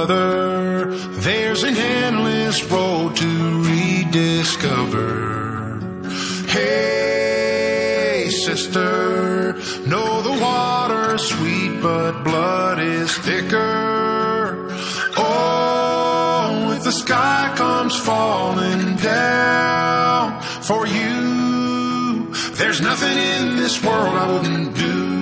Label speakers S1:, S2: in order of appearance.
S1: brother, there's an endless road to rediscover. Hey, sister, know the water's sweet, but blood is thicker. Oh, if the sky comes falling down for you, there's nothing in this world I wouldn't do.